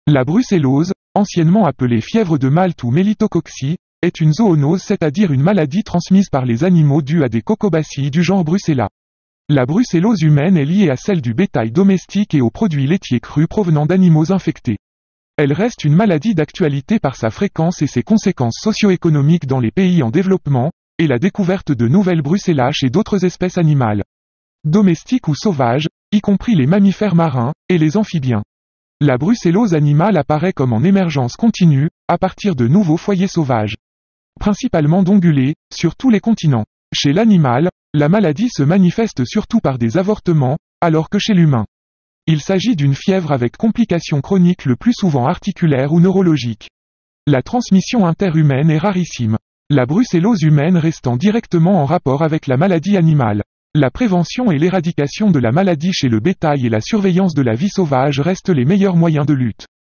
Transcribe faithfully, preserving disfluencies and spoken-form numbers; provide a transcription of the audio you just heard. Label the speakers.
Speaker 1: La brucellose, anciennement appelée fièvre de Malte ou mélitococcie, est une zoonose, c'est-à-dire une maladie transmise par les animaux due à des cocobacilles du genre Brucella. La brucellose humaine est liée à celle du bétail domestique et aux produits laitiers crus provenant d'animaux infectés. Elle reste une maladie d'actualité par sa fréquence et ses conséquences socio-économiques dans les pays en développement, et la découverte de nouvelles brucellas chez d'autres espèces animales, domestiques ou sauvages, y compris les mammifères marins, et les amphibiens. La brucellose animale apparaît comme en émergence continue, à partir de nouveaux foyers sauvages, principalement d'ongulés, sur tous les continents. Chez l'animal, la maladie se manifeste surtout par des avortements, alors que chez l'humain, il s'agit d'une fièvre avec complications chroniques le plus souvent articulaires ou neurologiques. La transmission interhumaine est rarissime, la brucellose humaine restant directement en rapport avec la maladie animale. La prévention et l'éradication de la maladie chez le bétail et la surveillance de la vie sauvage restent les meilleurs moyens de lutte.